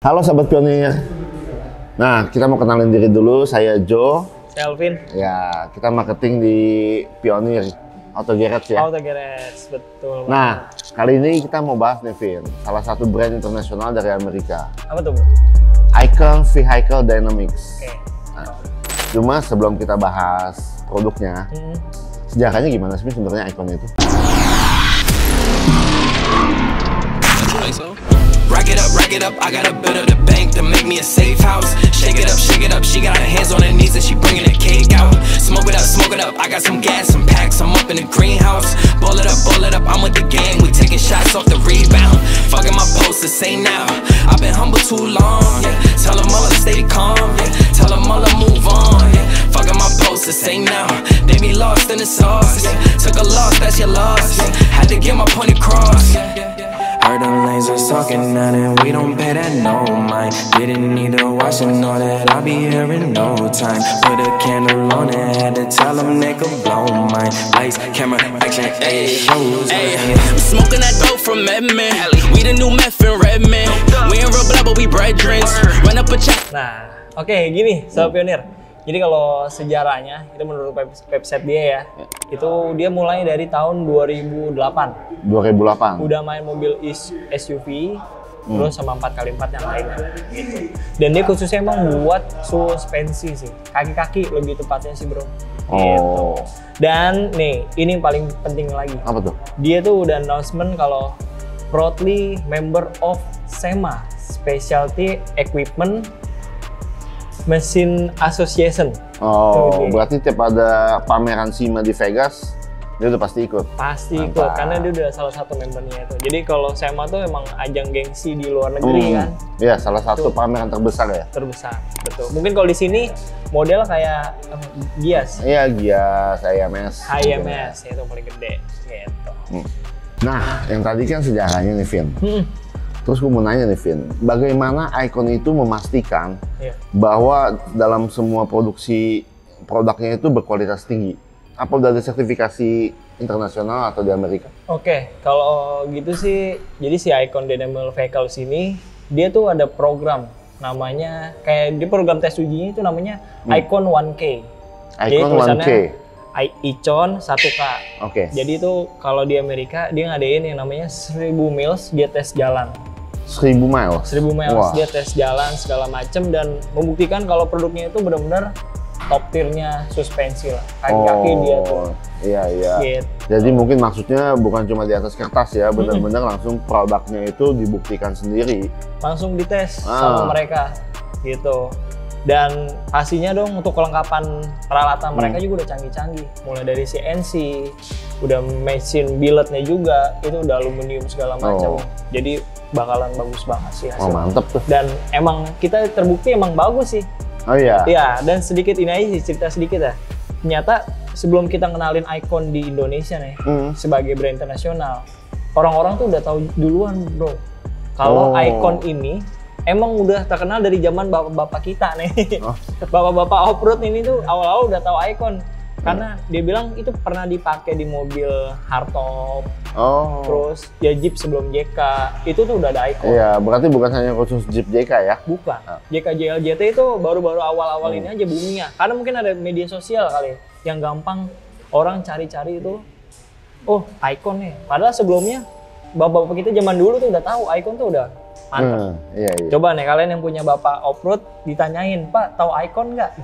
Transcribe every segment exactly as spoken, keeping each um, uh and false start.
Halo Sobat Pionir. Nah, kita mau kenalin diri dulu. Saya Joe. Saya Alvin. Ya, kita marketing di Pionir Auto Garage ya. Auto Garage, betul. Nah, kali ini kita mau bahas nih, Vin. Salah satu brand internasional dari Amerika. Apa tuh, Bro? Icon Vehicle Dynamics. Oke. Nah, cuma sebelum kita bahas produknya, Hmm. sejarahnya gimana sih sebenarnya Icon itu? Rack it up, rack it up, I got a bit of the bank to make me a safe house. Shake it up, shake it up, she got her hands on her knees and she bringing the cake out. Smoke it up, smoke it up, I got some gas, some packs, I'm up in the greenhouse. Ball it up, ball it up, I'm with the gang, we taking shots off the rebound. Fucking my post the same now, I've been humble too long, yeah. Tell them all to stay calm, yeah. Tell them all to move on, yeah. Fucking my post the same now, they be lost in the sauce, yeah. Took a loss, that's your loss, yeah. Had to get my point across, yeah. Heard them lasers talking now and we don't pay that no mind. Didn't need to watch and know that I'll be here in no time. Put a candle on it, had to tell them they could blow mine. Lights, camera, action, ayy, shows. Ayy, I'm smoking that dope from Edmond. We the new meth in Redmond. We ain't real blood but we brethren. Run up a check. Nah, oke okay, gini, Sobat Pionir. Jadi kalau sejarahnya, itu menurut website dia ya, ya, itu dia mulai dari tahun dua ribu delapan. dua ribu delapan. Udah main mobil S U V, hmm. terus sama empat kali empat yang lainnya gitu. Dan dia khususnya emang buat suspensi sih, kaki-kaki lebih tepatnya sih bro. Oh. Gitu. Dan nih, ini yang paling penting lagi. Apa tuh? Dia tuh udah announcement kalau proudly member of SEMA, Specialty Equipment Machine Association. Oh, okay. Berarti tiap ada pameran SEMA di Vegas, dia udah pasti ikut? Pasti Mantap. ikut, karena dia udah salah satu membernya itu. Jadi kalau SEMA tuh emang ajang gengsi di luar negeri hmm. kan? Iya, salah satu tuh. pameran terbesar ya? Terbesar, betul. Mungkin kalau di sini model kayak uh, Gias. Iya, Gias, I M S. I M S, ya, itu paling gede. Gitu. Hmm. Nah, yang tadi kan sejarahnya nih, Vin. Hmm. Terus gue mau nanya nih, Vin, bagaimana Icon itu memastikan yeah. bahwa dalam semua produksi produknya itu berkualitas tinggi? Apa udah ada sertifikasi internasional atau di Amerika? Oke, okay. Kalau gitu sih, jadi si Icon Dynamic Vehicles ini, dia tuh ada program, namanya, kayak di program tes ujinya itu namanya hmm. Icon one K. Icon one K? Icon satu K. Oke. Okay. Jadi itu kalau di Amerika, dia ngadain yang namanya seribu miles, dia tes jalan. seribu miles? seribu miles, Wah. dia tes jalan segala macem dan membuktikan kalau produknya itu benar-benar top tier-nya suspensi lah. Kaki-kaki oh, dia tuh. Iya, iya. Gitu. Jadi mungkin maksudnya bukan cuma di atas kertas ya, benar-benar hmm. langsung produknya itu dibuktikan sendiri. Langsung dites ah. sama mereka, gitu. Dan pastinya dong untuk kelengkapan peralatan hmm. mereka juga udah canggih-canggih. Mulai dari C N C, udah mesin billetnya juga, itu udah aluminium segala macam. Oh. Jadi bakalan bagus banget sih hasilnya. Oh mantep tuh. Dan emang kita terbukti emang bagus sih. Oh iya? Iya, dan sedikit ini aja sih, cerita sedikit ya. Ternyata sebelum kita kenalin Icon di Indonesia nih, hmm. sebagai brand internasional, orang-orang tuh udah tahu duluan bro. Kalau oh. Icon ini emang udah terkenal dari zaman bapak-bapak kita nih. Oh. Bapak-bapak off-road ini tuh awal-awal udah tahu Icon. Karena dia bilang itu pernah dipakai di mobil hardtop, oh. terus ya Jeep sebelum J K, itu tuh udah ada Icon. Iya, berarti bukan hanya khusus Jeep J K ya? Bukan, ah. J K J L J T itu baru-baru awal-awal hmm. ini aja boomingnya. Karena mungkin ada media sosial kali, yang gampang orang cari-cari itu, oh Icon nih. Padahal sebelumnya, bapak-bapak kita zaman dulu tuh udah tahu Icon tuh udah mantap. Hmm, iya, iya. Coba nih kalian yang punya bapak off-road ditanyain, Pak tahu Icon nggak?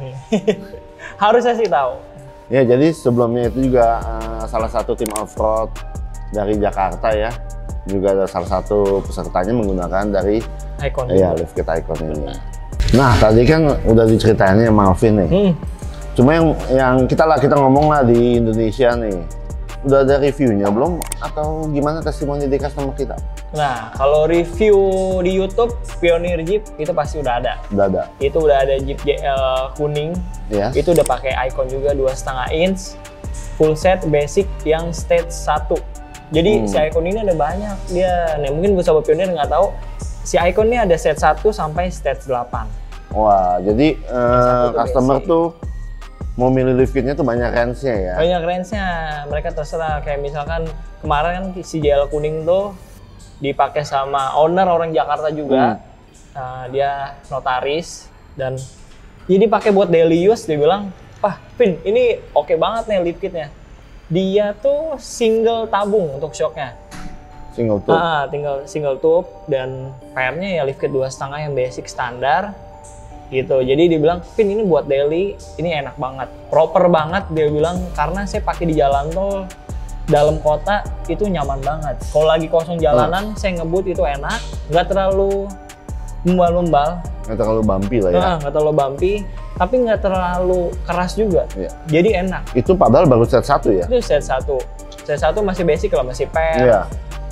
Harusnya sih tahu. Ya, jadi sebelumnya itu juga uh, salah satu tim off-road dari Jakarta ya, juga ada salah satu pesertanya menggunakan dari Icon. Iya, Lift Kit Icon ini. Nah, tadi kan udah diceritain sama Alvin nih. Hmm. Cuma yang yang kita lah kita ngomong lah di Indonesia nih. Udah ada reviewnya belum? Atau gimana testimoni di customer kita? Nah, kalau review di YouTube Pionir Jeep itu pasti udah ada. Udah ada. Itu udah ada Jeep J L kuning. Yes. Itu udah pakai Icon juga dua koma lima inch, full set basic yang stage satu. Jadi hmm. si Icon ini ada banyak dia. Nah, mungkin buat sobat Pionir nggak tahu, si Icon ini ada stage satu sampai stage delapan. Wah, jadi uh, customer basic. Tuh mau milih lift kitnya tuh banyak range-nya ya? Banyak range-nya, mereka terserah. Kayak misalkan kemarin kan si J L kuning tuh dipakai sama owner orang Jakarta juga. Hmm. uh, dia notaris dan jadi pakai buat daily use. Dia bilang, "Wah, Vin, ini oke okay banget nih lift kitnya." Dia tuh single tabung untuk shocknya. Single tube. Ah, tinggal single tube dan fairnya ya lift kit dua setengah yang basic standar gitu. Jadi dia bilang, "Vin, ini buat daily, ini enak banget, proper banget." Dia bilang karena saya pakai di jalan tol dalam kota itu nyaman banget. Kalau lagi kosong jalanan, hmm. saya ngebut itu enak, nggak terlalu membal-membal. Nggak terlalu bumpy lah ya. Nah, nggak terlalu bumpy, tapi nggak terlalu keras juga. Ya. Jadi enak. Itu padahal baru set satu ya? Itu set satu. Set satu masih basic lah, masih pair. Ya.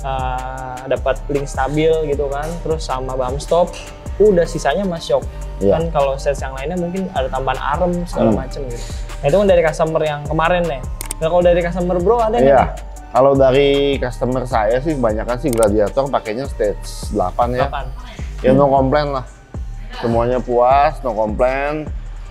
Uh, dapat link stabil gitu kan, terus sama bump stop. Udah sisanya mas shock. Ya. Kan kalau set yang lainnya mungkin ada tambahan arm segala hmm. macem gitu. Nah itu kan dari customer yang kemarin nih. Nah kalau dari customer bro ada nggak? Iya. Kalau dari customer saya sih kebanyakan sih Gladiator pakainya stage delapan ya. delapan. Ya no komplain lah. Semuanya puas, no komplain.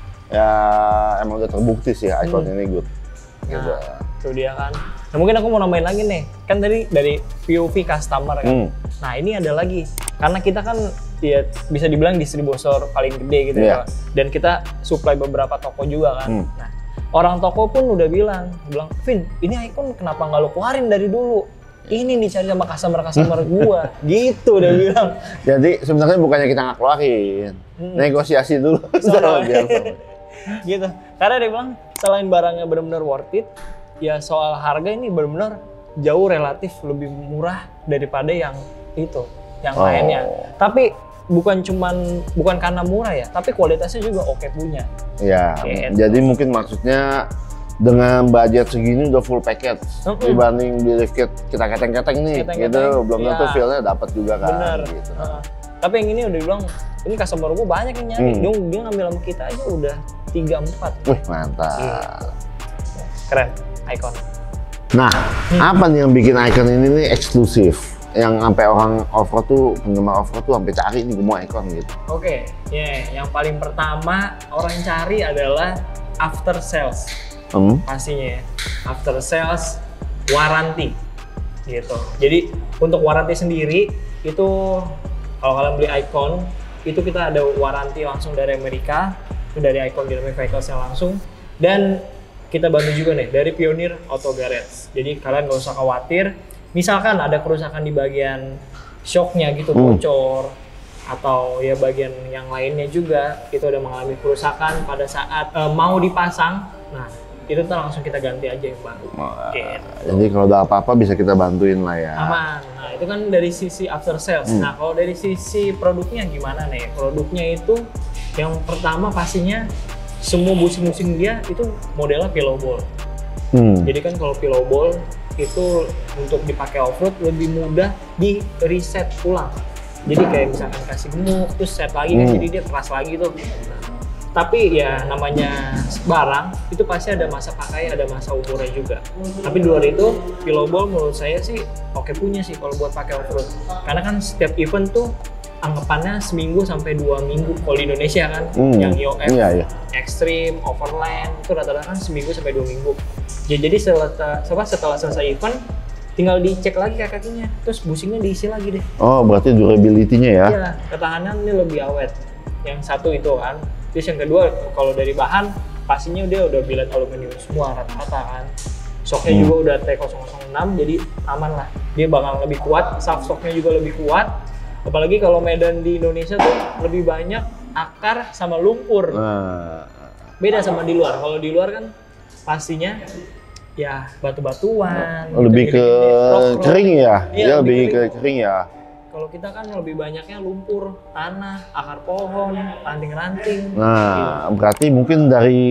Ya emang udah terbukti sih Icon hmm. ini good. Nah, gitu. Itu dia kan. Nah mungkin aku mau nambahin lagi nih. Kan tadi dari P O V customer kan. Hmm. Nah ini ada lagi. Karena kita kan ya bisa dibilang distributor paling gede gitu yeah. ya. Dan kita supply beberapa toko juga kan. Hmm. Nah orang toko pun udah bilang, bilang, "Vin, ini Icon kenapa nggak lo keluarin dari dulu? Ini dicari sama customer-customer gua." Gitu udah bilang. Jadi sebenarnya bukannya kita nggak keluarin, hmm. negosiasi dulu. Soalnya, biar gitu. Karena dia bilang selain barangnya benar-benar worth it, ya soal harga ini benar-benar jauh relatif lebih murah daripada yang itu, yang oh. lainnya. Tapi bukan cuman bukan karena murah ya, tapi kualitasnya juga oke punya. Ya, gitu. Jadi mungkin maksudnya dengan budget segini udah full package mm-hmm. dibanding beli lift kit kita keteng-keteng nih, keteng-keteng, gitu belum tentu ya. Feel-nya dapat juga kan. Bener. Gitu. Uh, tapi yang ini udah bilang ini customer gue banyak yang nyari, hmm. dia, dia ngambil sama kita aja udah tiga empat. Wih mantap. Iya. Keren, Icon. Nah, hmm. apa nih yang bikin Icon ini nih eksklusif? Yang sampai orang off-road tuh, penggemar off-road tuh sampai cari nih gue mau Icon gitu. Oke, okay. yeah. yang paling pertama orang cari adalah after sales. Hmm. Pastinya ya, after sales warranty gitu. Jadi untuk warranty sendiri itu kalau kalian beli Icon itu kita ada warranty langsung dari Amerika, itu dari Icon Dynamic Vehicles yang langsung, dan kita bantu juga nih dari Pioneer Auto Garage. Jadi kalian nggak usah khawatir. Misalkan ada kerusakan di bagian shocknya gitu, hmm. bocor atau ya bagian yang lainnya juga itu udah mengalami kerusakan pada saat uh, mau dipasang, nah itu tuh langsung kita ganti aja yang baru. Oh, gitu. Jadi kalau ada apa-apa bisa kita bantuin lah ya. Aman. Nah itu kan dari sisi after sales. Hmm. Nah kalau dari sisi produknya gimana nih? Produknya itu yang pertama pastinya semua busing-busing dia itu modelnya pillow ball. Hmm. Jadi kan kalau pillow ball itu untuk dipakai off-road lebih mudah di reset ulang. Jadi kayak misalkan kasih gemuk, terus set lagi hmm. kan jadi dia keras lagi tuh. Nah, tapi ya namanya barang itu pasti ada masa pakai, ada masa umurnya juga. Tapi di luar itu, pillow ball menurut saya sih oke punya sih kalau buat pakai off-road. Karena kan setiap event tuh anggapannya seminggu sampai dua minggu kalau di Indonesia kan, hmm. yang I O F, iya, iya. Extreme, Overland itu rata-rata kan seminggu sampai dua minggu. Ya, jadi setelah, setelah selesai event tinggal dicek lagi kakinya, terus busingnya diisi lagi deh. Oh berarti durability-nya ya? Iya, ketahanan ini lebih awet. Yang satu itu kan. Terus yang kedua kalau dari bahan pastinya dia udah billet aluminium semua rata-rata kan. Shocknya hmm. juga udah T nol nol enam jadi aman lah. Dia bakal lebih kuat, shaft shocknya juga lebih kuat. Apalagi kalau medan di Indonesia tuh lebih banyak akar sama lumpur. Uh. Beda sama di luar. Kalau di luar kan pastinya ya batu-batuan. Lebih gitu, ke rock-rock. Kering ya? Iya, ya, lebih lebih ke kering ya. Kalau kita kan lebih banyaknya lumpur, tanah, akar pohon, ranting-ranting. Nah, gitu. Berarti mungkin dari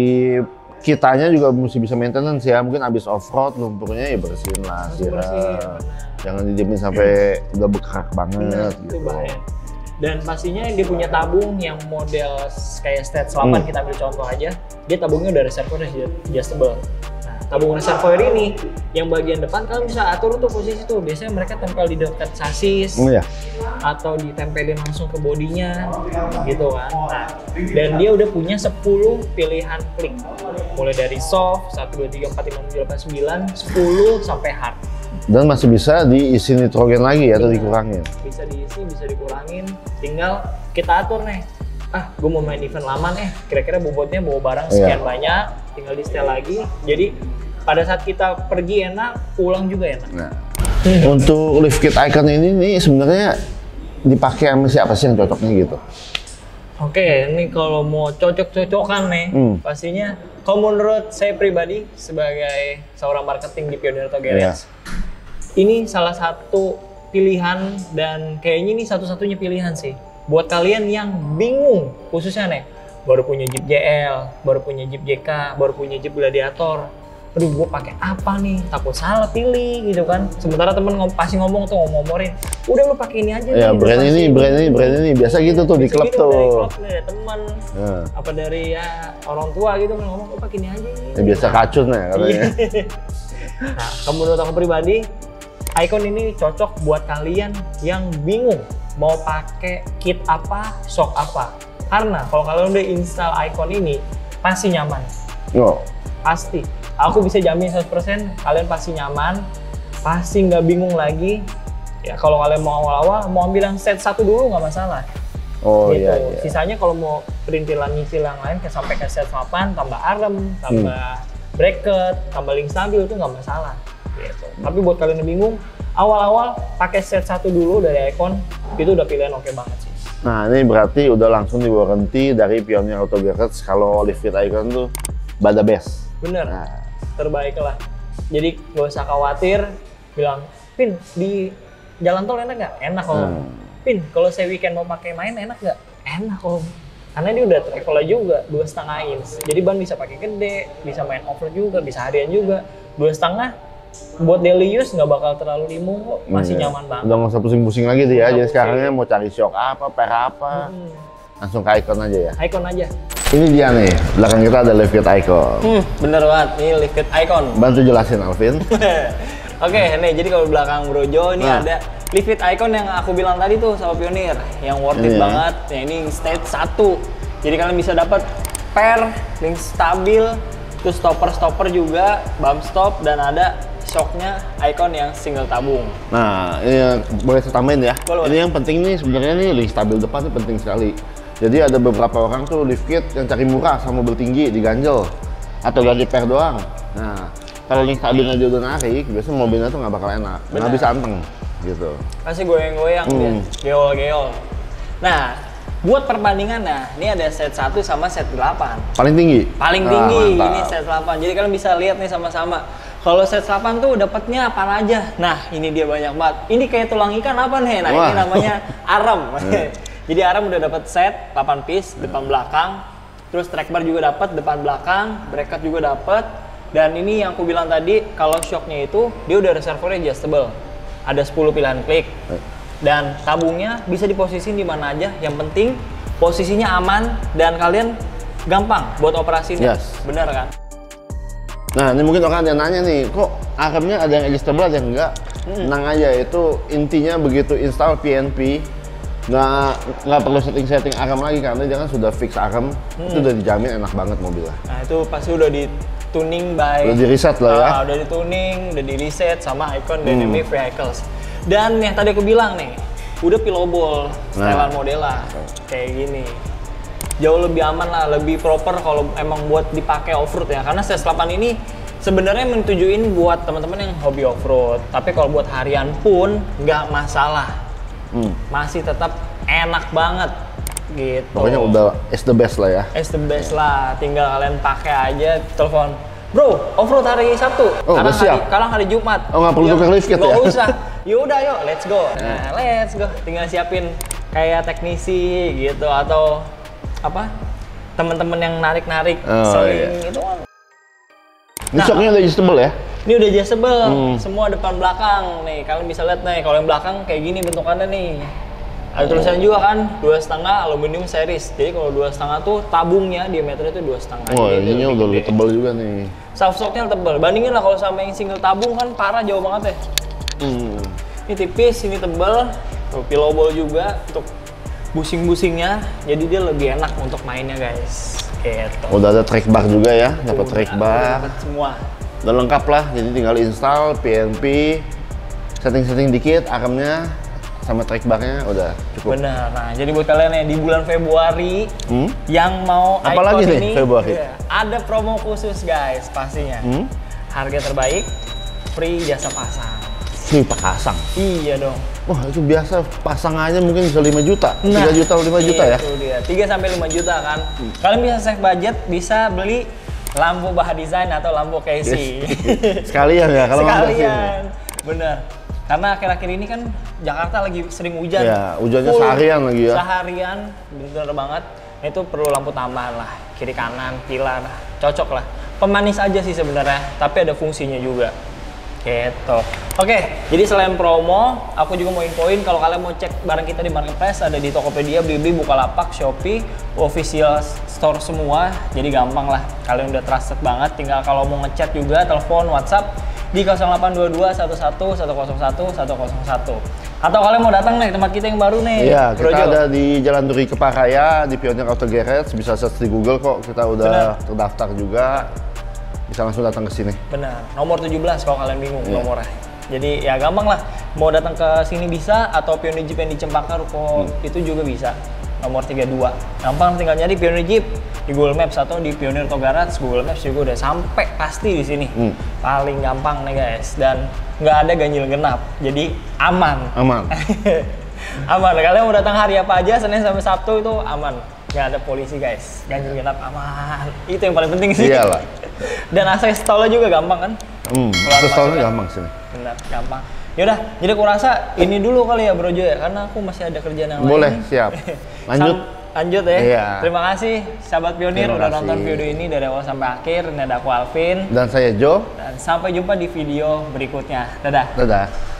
kitanya juga mesti bisa maintenance ya. Mungkin abis off-road lumpurnya ya bersihin lah. Bersihin, jangan didiemin sampai udah bekak banget. Nah, gitu. Itu bahaya. Dan pastinya dia punya tabung yang model kayak stage delapan, hmm. kita ambil contoh aja. Dia tabungnya udah reservoir adjustable. Tabung reservoir ini yang bagian depan kalian bisa atur tuh posisi tuh. Biasanya mereka tempel di dekat sasis oh, iya. atau ditempelin langsung ke bodinya gitu kan. Nah, dan dia udah punya sepuluh pilihan klik. Mulai dari soft, satu, dua, tiga, empat, lima, enam, tujuh, delapan, sembilan, sepuluh sampai hard. Dan masih bisa diisi nitrogen lagi ya, atau dikurangin? Bisa diisi, bisa dikurangin. Tinggal kita atur nih. Ah, gue mau main event lama nih. Kira-kira bobotnya bawa barang sekian yeah. banyak. Tinggal di setel lagi. Jadi pada saat kita pergi enak, pulang juga enak. Nah, hmm. untuk Lift Kit Icon ini nih sebenarnya dipakai sama siapa sih yang cocoknya gitu? Oke, ini kalau mau cocok-cocokan nih, hmm. pastinya kalau menurut saya pribadi sebagai seorang marketing di Pioneer Auto Garage, yeah. ini salah satu pilihan dan kayaknya ini satu-satunya pilihan sih buat kalian yang bingung, khususnya nih baru punya Jeep J L, baru punya Jeep J K, baru punya Jeep Gladiator. Aduh, gue pakai apa nih? Takut salah pilih gitu kan. Sementara temen ngom pasti ngomong tuh ngomong-ngomorin, udah lu pakai ini aja. Ya, nih, brand ini, brand ini, brand ini biasa gitu tuh di klub gitu, tuh. Dari klub dari teman, ya. apa dari ya orang tua gitu ngomong, lu pakai ini aja. Ya, biasa kacun ya katanya. Nah, kalau menurut aku pribadi, Icon ini cocok buat kalian yang bingung mau pakai kit apa, shock apa. Karena kalau kalian udah install Icon ini, pasti nyaman. Oh. Pasti. Aku bisa jamin seratus persen kalian pasti nyaman, pasti nggak bingung lagi. Ya kalau kalian mau awal-awal, mau ambil yang set satu dulu nggak masalah. Oh gitu. iya, iya. Sisanya kalau mau perintilan nyicil yang lain, kayak sampai ke set delapan, tambah arem, tambah hmm. bracket, tambah link stabil itu nggak masalah. Gitu. Tapi buat kalian yang bingung, awal-awal pakai set satu dulu dari Icon, itu udah pilihan oke banget sih. Nah ini berarti udah langsung di warranty dari Pioneer Auto Garage kalau Lift Kit Icon tuh bada best. Bener. Nah. Terbaik lah. Jadi gak usah khawatir, bilang, Pin di jalan tol enak nggak? Enak om. Hmm. Pin kalau saya weekend mau pakai main enak nggak? Enak om. Karena dia udah travel juga, dua setengah inch. Jadi ban bisa pakai gede, bisa main off-road juga, bisa harian juga. Dua setengah buat daily use nggak bakal terlalu limu kok, masih hmm. nyaman banget. Udah nggak usah pusing-pusing lagi tuh ya. Jadi sekarangnya mau cari shock apa, per apa, hmm. langsung ke Icon aja ya. Icon aja. Ini dia nih, belakang kita ada Lift Kit Icon. Hmm, bener banget, ini Lift Kit Icon. Bantu jelasin Alvin. Oke, nih jadi kalau belakang Bro Jo ini nah. ada Lift Kit Icon yang aku bilang tadi tuh sama Pioneer, yang worth it ini banget. Ya. Ini stage satu. Jadi kalian bisa dapat per, link stabil, terus stopper-stopper juga, bump stop, dan ada shocknya Icon yang single tabung. Nah, ini boleh saya tambahin ya. Boleh. Ini yang penting nih sebenarnya nih link stabil depan ini penting sekali. Jadi ada beberapa orang tuh lift kit yang cari murah sama mobil tinggi diganjel atau ganti per doang. Nah, kalau link stabilnya dia udah narik, biasanya mobilnya tuh nggak bakal enak, nggak bisa anteng gitu. Pasti goyang-goyang hmm. dia, geol-geol. Nah, buat perbandingan, nah ini ada set satu sama set delapan. Paling tinggi? Paling tinggi, ah, ini set delapan. Jadi kalian bisa lihat nih sama-sama. Kalau set delapan tuh dapatnya apa aja. Nah, ini dia banyak banget. Ini kayak tulang ikan apa nih? Nah, Wah. ini namanya arem. Jadi Aram udah dapat set delapan piece depan belakang, terus track bar juga dapat depan belakang, bracket juga dapat. Dan ini yang aku bilang tadi, kalau shocknya itu dia udah reservoir adjustable. Ada sepuluh pilihan klik. Dan tabungnya bisa diposisiin di mana aja, yang penting posisinya aman dan kalian gampang buat operasinya. Yes. Bener kan? Nah, ini mungkin orang ada yang nanya nih, kok aremnya ada yang adjustable ada yang enggak? Hmm. Tenang aja, itu intinya begitu install P N P nggak nggak perlu setting-setting arem lagi karena dia kan sudah fix arem, hmm. itu udah dijamin enak banget mobilnya. Nah itu pasti udah di tuning by udah di reset lah ya. Uh, udah di tuning, udah di reset sama Icon hmm. Dynamic Vehicles. Dan yang tadi aku bilang nih, udah pilobol, setelan nah. modela kayak gini. Jauh lebih aman lah, lebih proper kalau emang buat dipakai off-road ya. Karena C S delapan ini sebenarnya mentujuin buat teman-teman yang hobi off-road. Tapi kalau buat harian pun nggak masalah. Hmm. Masih tetap enak banget gitu. Pokoknya udah is the best lah ya. Is the best lah, tinggal kalian pakai aja, telepon. Bro, off-road hari Sabtu. Oh, sekarang siap. hari, sekarang hari Jumat. Oh, nggak perlu tukar lift kit ya? Nggak usah. Yaudah yuk, let's go. Nah, let's go. Tinggal siapin kayak teknisi gitu atau apa? Temen-temen yang narik-narik oh, sering iya. gitu. Ini nah, shocknya udah adjustable ya? Ini udah adjustable, hmm. semua depan belakang nih. Kalian bisa lihat nih, kalau yang belakang kayak gini bentukannya nih. Ada tulisan juga kan, dua setengah aluminium series. Jadi kalau dua setengah tuh tabungnya diameternya tuh dua setengah. Oh, ini udah lebih tebal juga nih. Soft-softnya tebal. Bandingin lah kalau sama yang single tabung kan parah jauh banget ya. Hmm. Ini tipis, ini tebal. Tuh pilobol juga untuk busing-busingnya. Jadi dia lebih enak untuk mainnya guys. Gitu. Udah ada track bar juga ya, dapat track bar. Dapat semua. Udah lengkap lah, jadi tinggal install P N P, setting-setting dikit, armnya sama track barnya udah cukup. Benar. Nah, jadi buat kalian yang di bulan Februari hmm? yang mau apalagi Icon nih ini, Februari? Ya, ada promo khusus guys pastinya. Hmm? Harga terbaik, free jasa pasang. Free pasang? Iya dong. Wah itu biasa pasangannya mungkin bisa lima juta, nah, tiga juta, lima juta ya? Itu dia, tiga sampai lima juta kan. Hmm. Kalian bisa save budget, bisa beli lampu Baha Design atau lampu Casey. Yes. Sekalian ya kalau sekalian. Bener. Karena akhir-akhir ini kan Jakarta lagi sering hujan. Ya, hujannya full, seharian lagi ya. Seharian, bener banget. Itu perlu lampu tambahan lah, kiri kanan, pilar, cocok lah. Pemanis aja sih sebenarnya, tapi ada fungsinya juga. Gitu. Oke, jadi selain promo, aku juga mau infoin kalau kalian mau cek barang kita di Marketplace, ada di Tokopedia, Blibli, Bukalapak, Shopee, official store semua. Jadi gampang lah, kalian udah trusted banget. Tinggal kalau mau ngechat juga, telepon, WhatsApp di nol delapan dua dua satu satu satu nol satu satu nol satu. Atau kalian mau datang nih tempat kita yang baru nih. Iya, kita Brojo. Ada di Jalan Duri Keparaya, di Pioneer Auto Garage, bisa search di Google kok. Kita udah Bener. terdaftar juga. Bisa langsung datang ke sini. Benar. Nomor tujuh belas kalau kalian bingung yeah. nomornya. Jadi ya gampang lah. Mau datang ke sini bisa atau Pioneer Jeep yang di Cempaka Ruko hmm. itu juga bisa. Nomor tiga puluh dua. Gampang tinggal nyari Pioneer Jeep di Google Maps atau di Pioneer Auto Garage. Google Maps juga udah sampai pasti di sini. Hmm. Paling gampang nih guys, dan nggak ada ganjil genap. Jadi aman. Aman. Aman. Kalian mau datang hari apa aja, Senin sampai Sabtu itu aman. Nggak ada polisi guys. Ganjil genap aman. Itu yang paling penting sih. Iyalah. Dan akses tolnya juga gampang kan? Hmm, akses tolnya gampang sih. Benar, gampang. Yaudah, jadi aku rasa ini dulu kali ya Brojo ya, karena aku masih ada kerjaan yang Boleh, lain. Boleh, siap. Lanjut. Lanjut ya. Iya. Terima kasih sahabat Pioneer udah nonton video ini dari awal sampai akhir. Ini ada aku Alvin. Dan saya Joe. Dan sampai jumpa di video berikutnya. Dadah. Dadah.